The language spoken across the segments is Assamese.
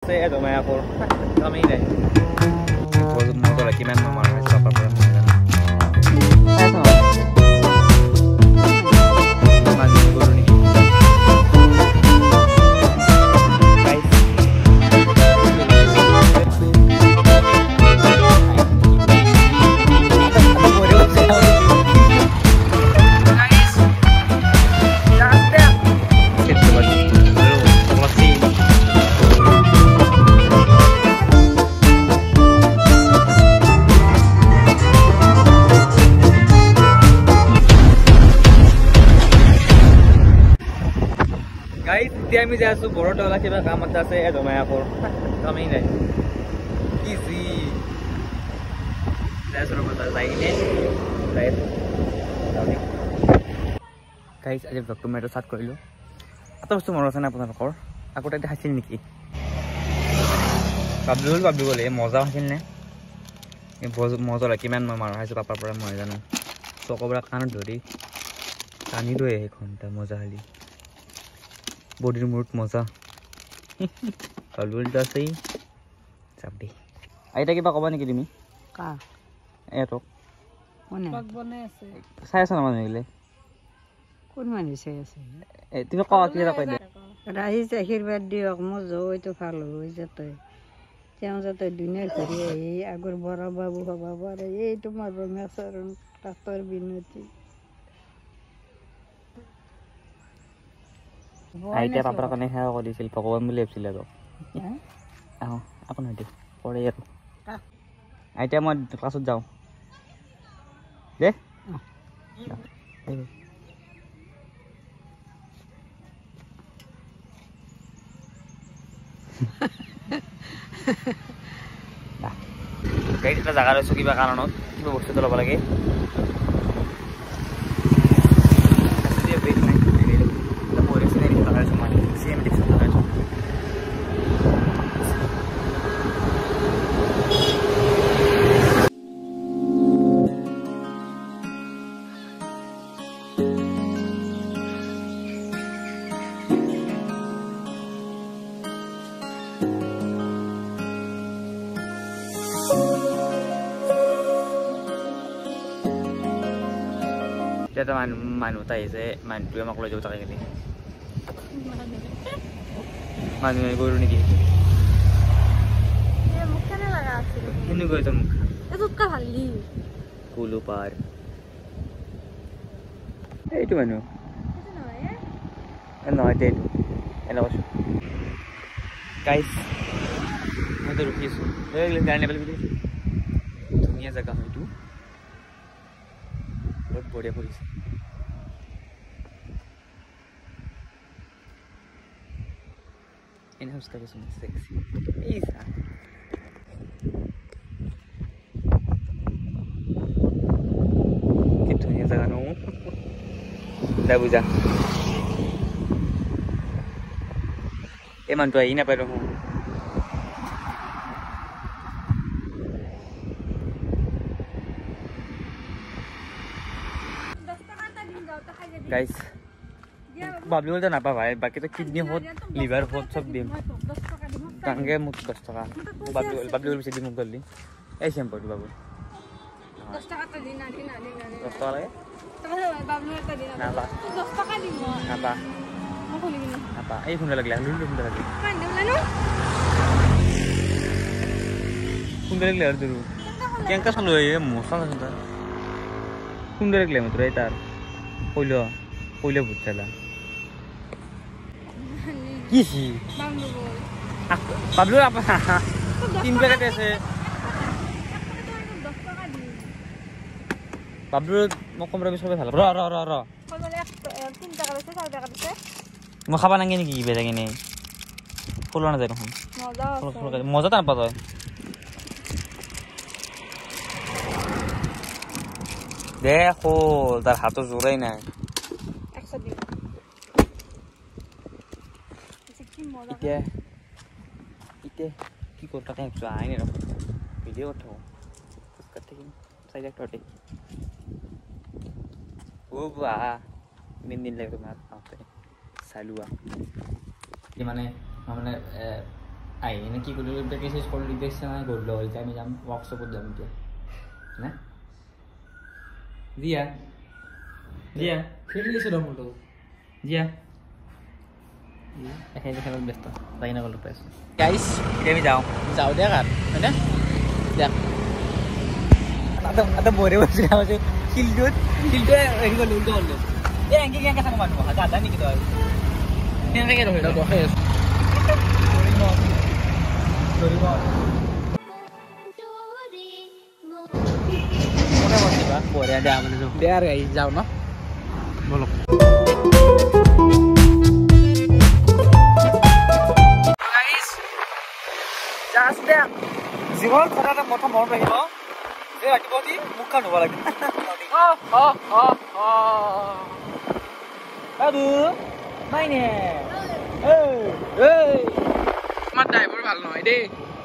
আছে জমাই আকৌ কামেই নাই মজা কিমান মাৰ হৈছে পাপাৰ পৰা মই জানো এতিয়া আমি যাই আছো বৰতলা কিবা কাম এটা আছে জমাই আকৌ কামেই নাই ইজি গাইজ আজি ব্লগটো মই এটা ষ্টাৰ্ট কৰিলোঁ এটা বস্তু মনত আছে নে আপোনালোকৰ আগতে এটা খাইছিল নেকি বাবলুল বাবলু গ'লে মজা হৈছিল নে মজা কিমান মই মাৰ খাইছোঁ পাপাৰ পৰা মই জানো চকৰ পৰা কাণত ধৰি টানি লৈ সেইখন মজা খালি বডিৰ মূৰত মজা বাবলুলটো আছেই চাপ দেই আইতা কিবা ক'বা নেকি তুমি এহঁতক চাই আছা ন মানুহগিলে কোন মানুহ চাই আছে তুমি কোৱা কি এটা কৈ দিয়া ৰাইজ আশীৰ্বাদ দিয়ক মোৰ জয়টো ভাল হৈ যাতে তেওঁ যাতে দুনিয়া ঘূৰি আহি আগৰ বৰা বাবু হ'ব পাৰে এই তোমাৰ ৰমেশৰণ কাষৰ বিনতি আইতা পাপাৰ কাৰণে সেৱা কৰিছিল ভগৱান বুলি ভাবিছিল আৰু আহো আপোনাৰ দিয়ক কৰে আৰু আইতা মই ক্লাছত যাওঁ দে গাড়ীত এটা জাগা লৈছোঁ কিবা কাৰণত কিবা বস্তুটো ল'ব লাগে এটা মানুহ এটা আহিছে মানুহটোৱে আমাক লৈ যাব তাকে কিনি মানুহ গৰু নেকি কেনেকৈ তোৰ মুখ কুলু পাৰ এইটো মানুহ নহয় দে এইটো এনে কৈছোঁ গাইজ মইতো ৰখি আছোঁ গাড়ী নেপালি বুলি ধুনীয়া জেগা হয় এইটো বহুত বঢ়িয়া কৰিছে এনে খোজকাঢ়ি আছোঁ চেক্সি এই চা কি ধুনীয়া জেগা ন দে বুজা এই মানুহটো আহি নাপায় দেখোন গাইজ বাবলু বলতে নাপা ভাই বাকি তো কিডনি হত লিভার হত সব দিম টাঙ্গে মোক 10 টাকা বাবলু বেশি দিম মোক জলদি এই শ্যাম্পুটো বাবু 10 টাকা তো দিন না 10 টাকা লাগে তাহলে বাবলু একটা দিন না বা 10 টাকা দিব না বা মই খুলি কিনে না বা এই খুন্ডা লাগলে লুলু খুন্ডা লাগলে কান দেবলানো খুন্ডা লাগলে আর দূর কেনকা চালো এই মশা আছে খুন্ডা লাগলে মাত্র এই তার কইলো বুঝছালা কিছি বাবলু আপা 3 প্যাকেট আছে বাবলু মোক কম ৰবি সবে ভাল ৰ কইলে 3 টাকা আছে 4 টাকা আছে মই খাবা নাগে নেকি বেজা কিনে ফুল না যায় দেখোন মজা তাৰ পাত হয় দেখো তার হাতও জোরাই নাই ইতে কি করতে একটু আইনে রাখো ভিডিও ওঠাও থেকে সাইড একটা ওঠে ও বা দিন লাগবে তোমার খাওয়াতে সালুয়া কি মানে Ini কি কৰিলো প্ৰেক্টিছ কৰিলো দেখছ না গ'ল এতিয়া আমি যাম ওয়ার্কশপত যাম এতিয়া না দিয়া দিয়া খেলিছে দমটো দিয়া এই খেলত ব্যস্ত যাই না গ'ল পাইছো গাইস এতিয়া আমি যাও দেখ আর হয়নে দেখ आता बोरे बसले आवाज किल्डोत हेरी ग'ল उल्टा ग'ल ए एंके केंके सांग मानु हा दादा निकी तो केंके के रहिलो तो हे बोरे जा মানে दे यार गाइस जाओ ना बोलो गाइस जस्ट दे जीवन কথাটা কথা মন ৰাখিব যে ৰাতিপুৱাটি মুখা নব লাগে বাবু মাইনে এই আমার ড্রাইভার ভালো নয় দে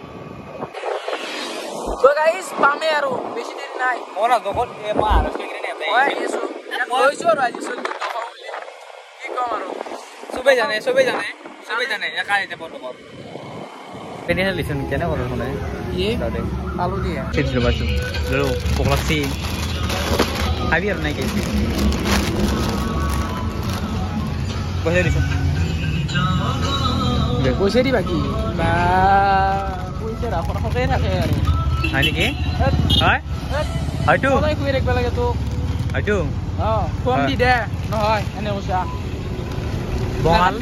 তো গাইস পামে আর বেশি দিন নাই ওনা গগল এ মা আর সেগরে নে আপনি ওই এসো কইছো আর আজি সল তো বলে কি কম আর সবাই জানে একা এতে বড় বড় Ini listen channel kalau mana? Iya. Lalu dia. Sip sudah masuk. Lalu populasi. Habis apa naik ini? Kau listen. Kau sendiri bagi. Kau itu apa? Kau kaya nak kaya ni? Hari ni? Hai? Hai tu. Kau kau erek balik tu. Hai tu. Kau ambil deh. No hai. Ini usah. Bohal.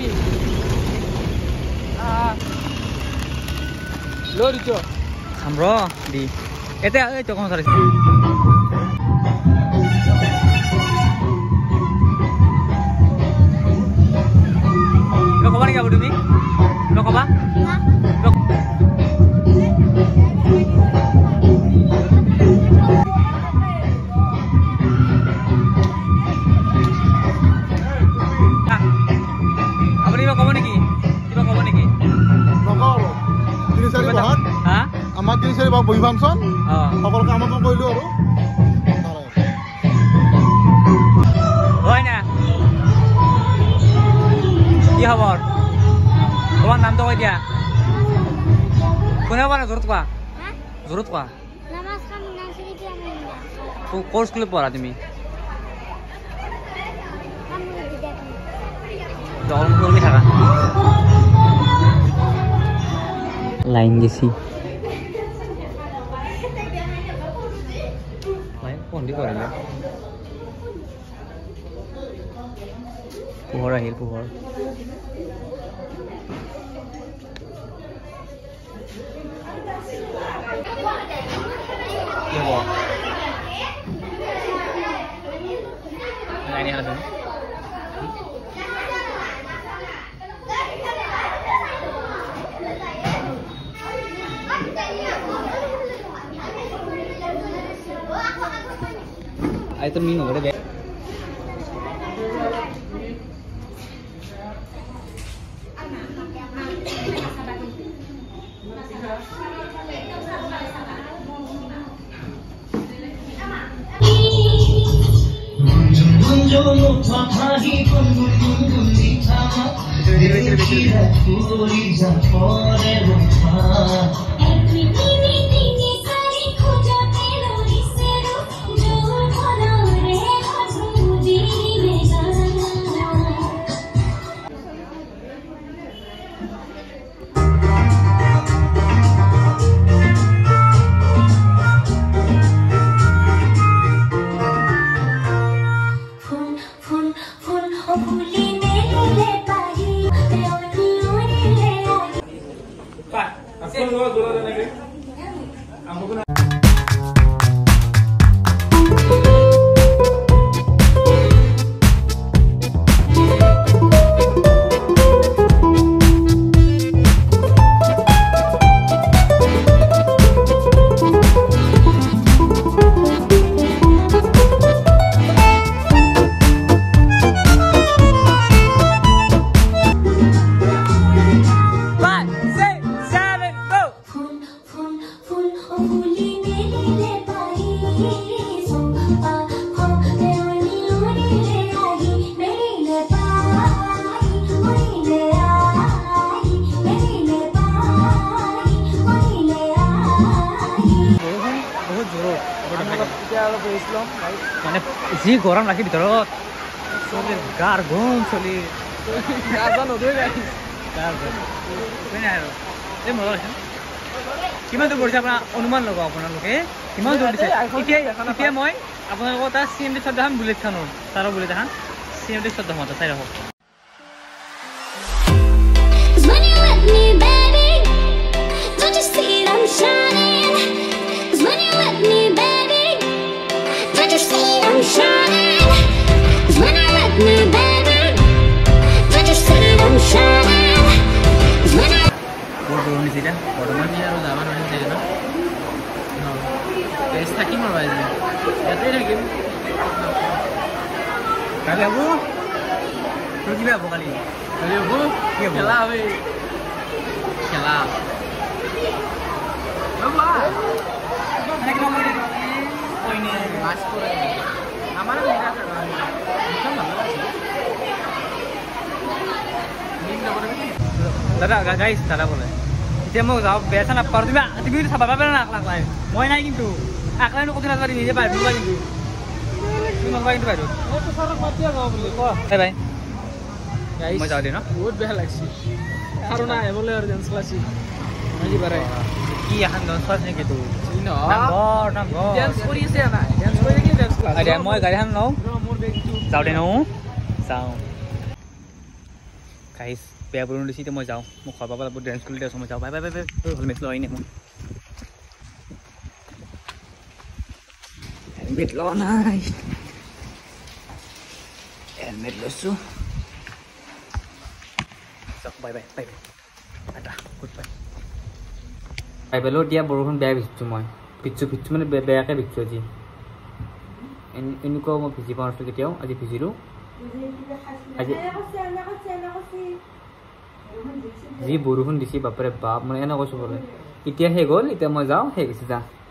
Lori jo. Amro di. Ete cokong sare. Lo kapan ya Budumi? Lo kapan? Lo. Apa ni lo kapan lagi? Lo kapan lagi? আমার দিন সে বহি ফাংশন সকল কাম কৰিলো আৰু হয় না কি খবৰ তোমার নাম তো কৈ দিয়া কোনে পারে জোরত কোৱা কোন স্কুলে পড়া তুমি যখন করবি থাকা লাইন গেছি Pun di korea. Puhor ahil puhor. Iya boh. Nah ini ada. Itu minum udah deh. মানে যি গৰম ৰাখি ভিতৰত চলি গাৰ গৰম চলি এই মজা হৈছে কিমান দূৰ কৰিছে আপোনাৰ অনুমান লগাওক আপোনালোকে কিমান দূৰ দিছে এতিয়া মই আপোনালোকৰ তাৰ CMD শ্ৰদ্ধা খাম বুলেট খানৰ তাৰো বুলেট এখন CMD শ্ৰদ্ধা মতে চাই ৰাখক Kali aku, terus gimana apa kali? Kali aku, kela apa? Kela. Apa? Naik nomor ini. Oh ini mas pura ini. Aman apa enggak? Bukan mana sih? Ini nomor ini. Dadah guys, dadah boleh. Dia mau jawab biasa nak par tiba itu sabar sabar nak lain. Mau naik itu. Aklan itu kudu tadi dia baru lagi itu. Ini mau itu baru. Oh tuh sarang mati agak boleh. Kok? Bye. Guys. Mau jauh deh no? Good beh lagi. Karena ya boleh urgent lagi. Lagi barai. Iya kan dong soalnya gitu. Ini no. Nambor. Dance kuri sih ana. Dance kuri lagi dance class. Ada mau gari han no? Jauh deh no. Jauh. Guys, biar belum di situ mau jauh. Mau kau bapak buat dance kuri dia semua jauh. Bye. Helmet lo ini mau. Helmet lo naik. Helmet lo su. So bye. Ada goodbye. Bye lo dia borong bea bicu moi. Bicu mana bea ke bicu aja. Ini kau mau bici panas lagi tiaw, aja bici lu. Aja. Ji borong di si bapre bap, mana enak kau sebelum. Itia hegol, itia mau jauh heg sih dah.